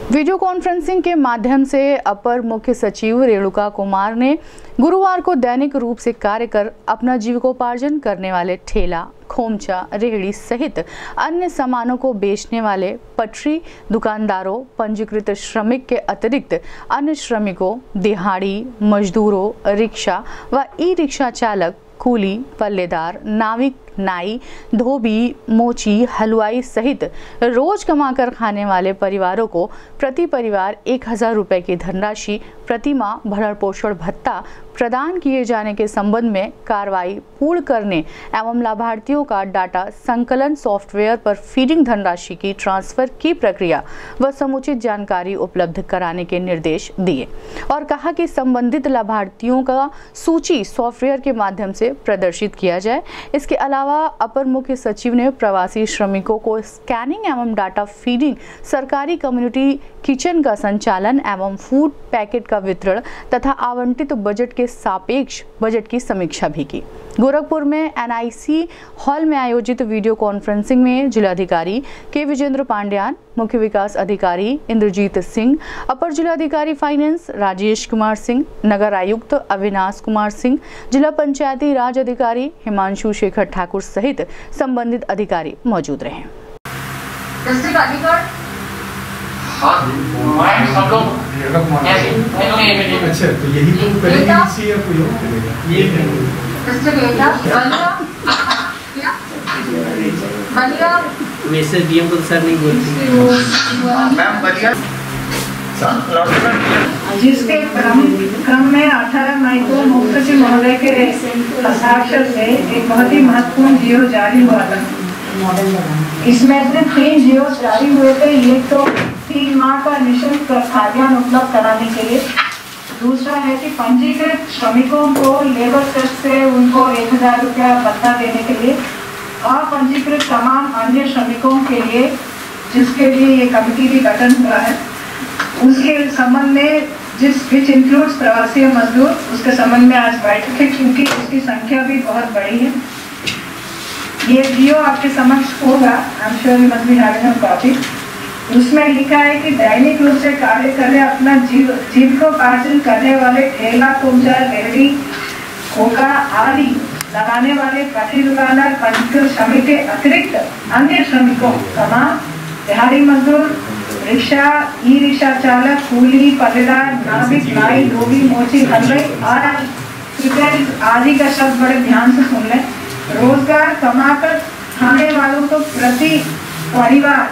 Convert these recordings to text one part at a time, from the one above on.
Video conferencing के माध्यम से अपर मुख्य सचिव रेणुका कुमार ने गुरुवार को दैनिक रूप से कार्य कर अपना जीविकोपार्जन करने वाले ठेला, खोमचा, रेहड़ी सहित अन्य सामानों को बेचने वाले पटरी दुकानदारों, पंजीकृत श्रमिक के अतिरिक्त अन्य श्रमिकों, दिहाड़ी मजदूरों, रिक्शा व ई रिक्शा चालक, कूली, पल्लेदार, नाविक, नाई, धोबी, मोची, हलवाई सहित रोज कमाकर खाने वाले परिवारों को प्रति परिवार 1000 रुपये की धनराशि प्रति माह भरण पोषण भत्ता प्रदान किए जाने के संबंध में कार्रवाई पूर्ण करने एवं लाभार्थियों का डाटा संकलन सॉफ्टवेयर पर फीडिंग धनराशि की ट्रांसफर की प्रक्रिया व समुचित जानकारी उपलब्ध कराने के निर्देश दिए और कहा कि संबंधित लाभार्थियों का सूची सॉफ्टवेयर के माध्यम से प्रदर्शित किया जाए। इसके अलावा अपर मुख्य सचिव ने प्रवासी श्रमिकों को स्कैनिंग एवं डाटा फीडिंग, सरकारी कम्युनिटी किचन का संचालन एवं फूड पैकेट का वितरण तथा आवंटित बजट के सापेक्ष बजट की समीक्षा भी की। गोरखपुर में एनआईसी हॉल में आयोजित वीडियो कॉन्फ्रेंसिंग में जिलाधिकारी के विजेंद्र पांड्यान, मुख्य विकास अधिकारी इंद्रजीत सिंह, अपर जिलाधिकारी फाइनेंस राजेश कुमार सिंह, नगर आयुक्त अविनाश कुमार सिंह, जिला पंचायती राज अधिकारी हिमांशु शेखर ठाकुर सहित संबंधित अधिकारी मौजूद रहे। अच्छा, तो यही तो करेंगे या कोई और करेगा? ये वैसे डीएम को सर नहीं बोलती मैम बढ़िया। जिसके क्रम में 18 मई को मुख्य सचिव महोदय के हस्ताक्षर से एक बहुत ही महत्वपूर्ण जियो जारी हुआ था। इसमें से 3 जियो जारी हुए थे। एक तो 3 माह का निःशुल्क खाद्यान्न उपलब्ध कराने के लिए, दूसरा है कि पंजीकृत श्रमिकों को लेबर सेस से उनको 1000 रुपया भत्ता देने के लिए, और पंजीकृत तमाम अन्य श्रमिकों के लिए जिसके लिए ये कमेटी भी गठन हुआ है, उसके संबंध में विच इंक्लूड्स प्रवासी मजदूर, उसके संबंध में आज बैठक है क्योंकि उसकी संख्या भी बहुत बड़ी है। ये जियो आपके समक्ष होगा, I am sure you must be having a copy. उसमें लिखा है कि दैनिक रूप से कार्य करने अपना जीविकोपार्जन करने वाले ठेला, खोमचा, रेहड़ी, खोखा आदि लगाने वाले पटरी दुकानदार, पंजीकृत श्रमिक के अतिरिक्त अन्य श्रमिकों, दिहाड़ी मजदूर, रिक्शा, ई रिक्शा चालक, कूली, पल्लेदार, नाविक, नाई, धोबी, मोची, हलवाई आदि का शब्द बड़े ध्यान से सुन लें। रोजगार कमाकर खाने वालों को प्रति परिवार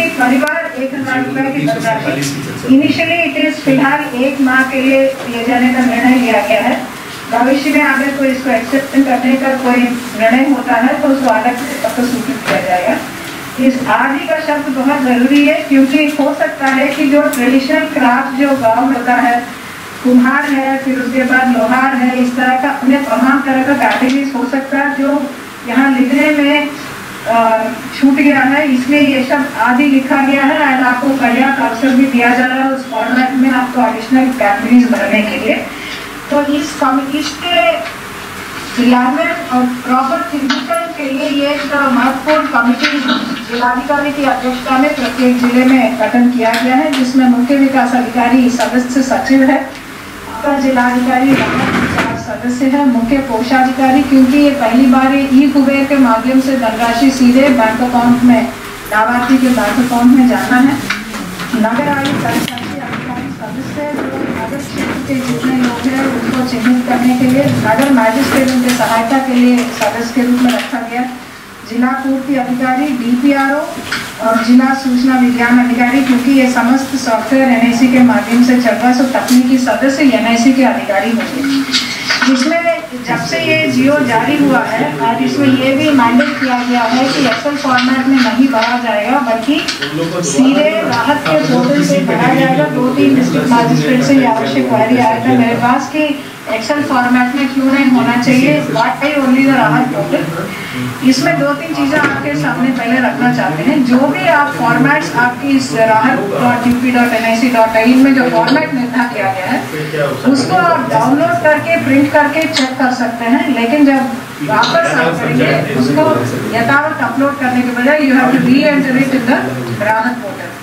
1000 रुपए की धनराशि इनिशियली इट इज फिलहाल 1 माह के लिए दिए जाने का निर्णय लिया गया है। भविष्य में अगर कोई इसको एक्सेप्ट करने का कोई निर्णय होता है तो उसको अलग से सूचित किया जाएगा। इस आदि का शब्द बहुत जरूरी है क्योंकि हो सकता है कि जो ट्रेडिशनल क्राफ्ट जो गाँव में होता है, कुम्हार है, फिर उसके बाद लोहार है, इस तरह का अन्य तमाम तरह का कैटेगरीज हो सकता है जो यहाँ लिखने में छूट गया है। इसमें ये शब्द आदि लिखा गया है और आपको पर्याप्त अवसर भी दिया जा रहा है उस फॉर्मेट में आपको एडिशनल कैटेगरीज भरने के लिए। तो इसके क्रियान्वयन और प्रॉपर चिन्हित के लिए ये एक महत्वपूर्ण कमेटी जिलाधिकारी की अध्यक्षता में प्रत्येक जिले में गठन किया गया है, जिसमें मुख्य विकास अधिकारी सदस्य सचिव है, अपर जिलाधिकारी 4 सदस्य है, मुख्य कोषाधिकारी, क्योंकि ये पहली बार ई कुबेर के माध्यम से धनराशि सीधे बैंक अकाउंट में, लाभार्थी के बैंक अकाउंट में जाना है। नगर आयुक्त अधिकारी सदस्य नगर क्षेत्र के जितने लोग हैं उनको चिन्हित करने के लिए, नगर मैजिस्ट्रेट उनके सहायता के लिए सदस्य के रूप में रखा गया। जिला पूर्ति अधिकारी, डीपीआरओ और जिला सूचना विज्ञान अधिकारी, क्योंकि ये समस्त सॉफ्टवेयर एनआईसी के माध्यम से चल रहा है, सो तकनीकी सदस्य एनआईसी के अधिकारी होंगे। इसमें जब से ये जियो जारी हुआ है और इसमें ये भी मैंडेट किया गया है कि एक्सेल फॉर्मेट में नहीं भरा जाएगा बल्कि सीधे राहत के पोर्टल से भरा जाएगा। 2-3 डिस्ट्रिक्ट मजिस्ट्रेट से ये आवश्यक क्वेरी आया था मेरे पास कि एक्सेल फॉर्मेट में क्यों नहीं होना चाहिए, why only the Rahat portal. इसमें 2-3 चीज़ें आपके सामने पहले रखना चाहते हैं। जो भी आप फॉर्मेट्स आपकी इस rahat.up.nic.in में जो फॉर्मेट निर्धारित किया गया है उसको आप डाउनलोड करके प्रिंट करके चेक कर सकते हैं, लेकिन जब वापस आप करेंगे उसको यथावत अपलोड करने के बजाय you have to re enter it in the Rahat portal.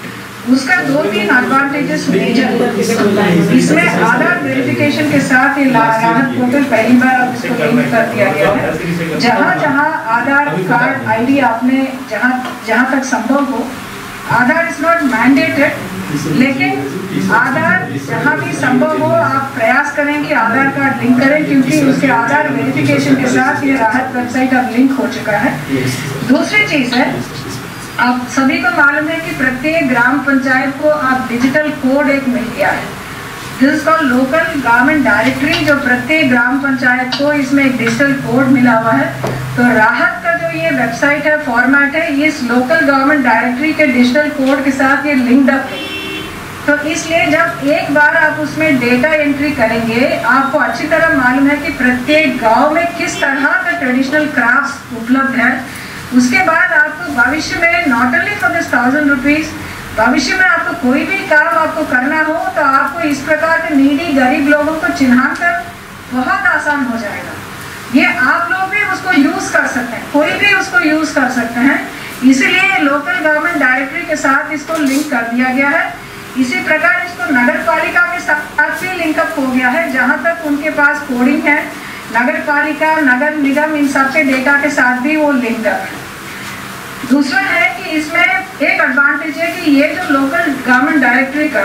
उसका 2-3 एडवांटेजेस मेजर। इसमें आधार वेरिफिकेशन के साथ ये राहत पोर्टल पहली बार अब इसको लिंक कर दिया गया है। जहाँ जहाँ आधार कार्ड आईडी आपने जहाँ तक संभव हो, आधार इज नॉट मैंडेटेड, लेकिन आधार जहाँ भी संभव हो आप प्रयास करें कि आधार कार्ड लिंक करें, क्योंकि उसके आधार वेरिफिकेशन के साथ ये राहत वेबसाइट अब लिंक हो चुका है। दूसरी चीज है, आप सभी को मालूम है कि प्रत्येक ग्राम पंचायत को आप डिजिटल कोड एक मिल गया है, जिसका लोकल गवर्नमेंट डायरेक्टरी, जो प्रत्येक ग्राम पंचायत को इसमें एक डिजिटल कोड मिला हुआ है। तो राहत का जो ये वेबसाइट है, फॉर्मेट है, इस लोकल गवर्नमेंट डायरेक्टरी के डिजिटल कोड के साथ ये लिंक्ड अप है। तो इसलिए जब एक बार आप उसमें डेटा एंट्री करेंगे, आपको अच्छी तरह मालूम है कि प्रत्येक गांव में किस तरह का ट्रेडिशनल क्राफ्ट उपलब्ध है। उसके बाद आपको भविष्य में not only for this 1000 rupees, भविष्य में आपको कोई भी काम आपको करना हो तो आपको इस प्रकार के नीडी गरीब लोगों को चिन्हांकन बहुत आसान हो जाएगा। ये आप लोग भी उसको यूज कर सकते हैं, कोई भी उसको यूज कर सकते हैं। इसीलिए लोकल गवर्नमेंट डायरेक्टरी के साथ इसको लिंक कर दिया गया है। इसी प्रकार इसको नगर पालिका के साथ भी लिंकअप हो गया है, जहाँ तक उनके पास कोडिंग है। नगर पालिका, नगर निगम, इन सबके डेटा के साथ भी वो लिंक्ड है। दूसरा है कि इसमें एक एडवांटेज है कि ये जो लोकल गवर्नमेंट डायरेक्टरी का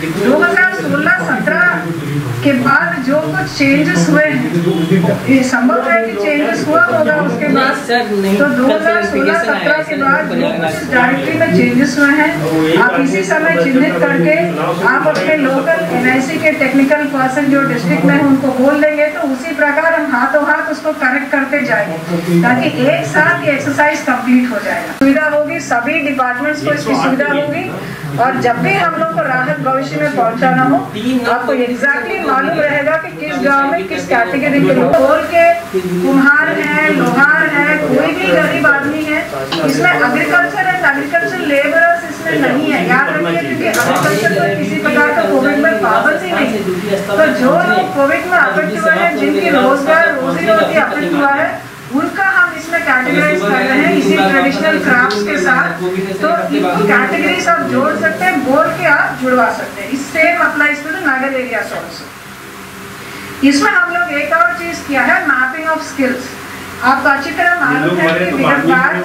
2016-17 के बाद जो कुछ चेंजेस हुए हैं, ये संभव है कि चेंजेस हुआ होगा उसके बाद। तो 2016-17 के बाद जो कुछ डायरेक्टरी में चेंजेस हुए हैं, आप इसी समय चिन्हित करके आप अपने लोकल NIC के टेक्निकल पर्सन जो डिस्ट्रिक्ट में उनको बोल देंगे, तो उसी प्रकार हम हाथों हाथ उसको करेक्ट करते जाएंगे, ताकि एक साथ ये एक्सरसाइज कंप्लीट हो जाएगा। सुविधा होगी, सभी डिपार्टमेंट्स को इसकी सुविधा होगी, और जब भी हम लोग को राहत भविष्य में पहुंचाना हो, आपको एग्जैक्टली मालूम रहेगा कि किस गांव में किस कैटेगरी के लोग, बोल के कुम्हार है, लोहार है, कोई भी गरीब आदमी है। इसमें एग्रीकल्चर एंड एग्रीकल्चर लेबरर्स इसमें नहीं है, याद रखिए, क्योंकि एग्रीकल्चर पर किसी प्रकार का कोविड में पाबंदी नहीं। तो जो लोग कोविड में अफेक्ट हुए हैं, जिनकी रोजगार रोजी रोटी अफेक्ट हुआ है, उनका हम इसमें कैटेगराइज कर रहे हैं इसी ट्रेडिशनल क्राफ्ट्स के साथ। तो इनको कैटेगरीज आप जोड़ सकते हैं, बोल के आप जुड़वा सकते हैं। इस same applies to the nagar areas also. इसमें हम लोग एक और चीज किया है, मैपिंग ऑफ स्किल्स। आपको अच्छी तरह मालूम है कि विगत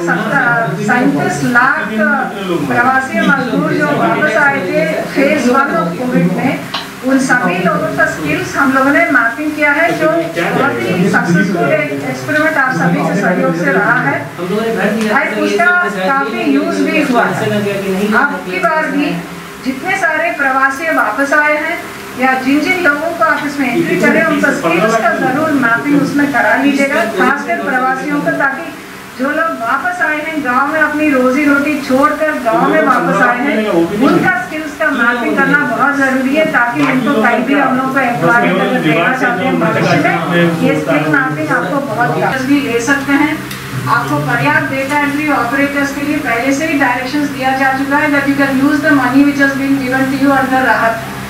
37 लाख प्रवासी मजदूर जो वापस आए थे फेज 1 ऑफ कोविड में, उन सभी लोगों का स्किल्स हम लोगों ने मैपिंग किया है, जो बहुत ही सक्सेसफुल एक्सपेरिमेंट आप सभी के सहयोग से रहा है। उसका काफी यूज भी हुआ है। आपकी बार भी जितने सारे प्रवासी वापस आए हैं, या जिन जिन लोगों को आप इसमें एंट्री करें, उनका स्किल्स का जरूर मैपिंग उसमें करा लीजिएगा, खासकर प्रवासियों को, ताकि जो लोग वापस आए हैं गांव में अपनी रोजी रोटी छोड़कर गांव में वापस आए हैं, उनका स्किल्स का मैपिंग करना बहुत जरूरी है, ताकि उनको कहीं भी हम लोग को एम्प्लॉयमेंट अगर देना चाहते हैं भविष्य में, ये स्किल मैपिंग आपको बहुत भी ले सकते हैं। आपको पर्याप्त डेटा एंट्री ऑपरेटर्स के लिए पहले से ही डायरेक्शंस दिया जा चुका है, that you can use the money which has been given to you under राहत।